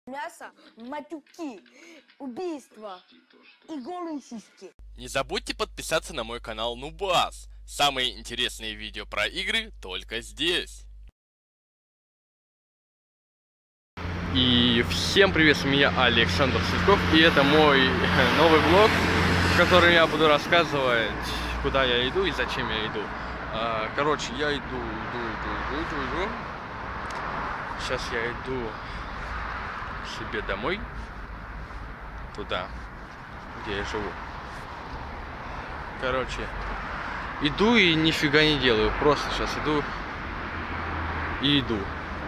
Мясо, матюки, убийства и голые сиськи. Не забудьте подписаться на мой канал Нубас. Самые интересные видео про игры только здесь. И всем привет, меня Александр Светков, и это мой новый влог, в котором я буду рассказывать, куда я иду и зачем я иду. Короче, я иду. Сейчас я иду себе домой, туда, где я живу. Короче, иду и нифига не делаю, просто сейчас иду и иду.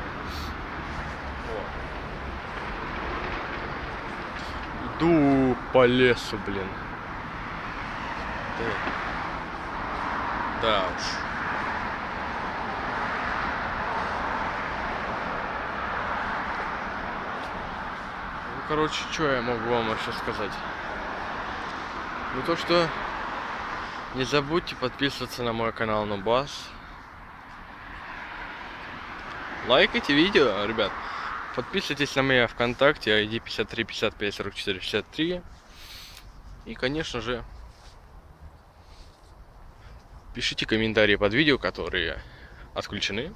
Иду по лесу, блин. Да уж. Ну, короче, что я могу вам еще сказать? Ну, то, что не забудьте подписываться на мой канал Нубас. Лайкайте видео, ребят. Подписывайтесь на меня ВКонтакте, ID 53 55 44 63. И, конечно же, пишите комментарии под видео, которые отключены.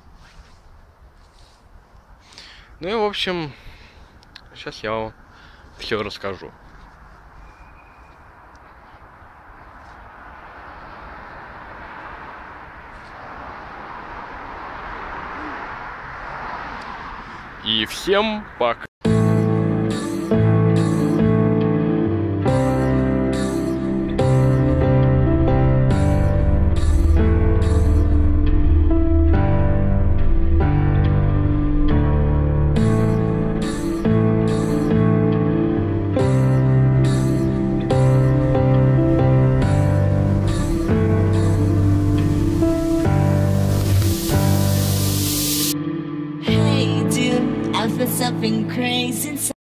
Ну и, в общем, сейчас я вам все расскажу. И всем пока. I feel something crazy inside.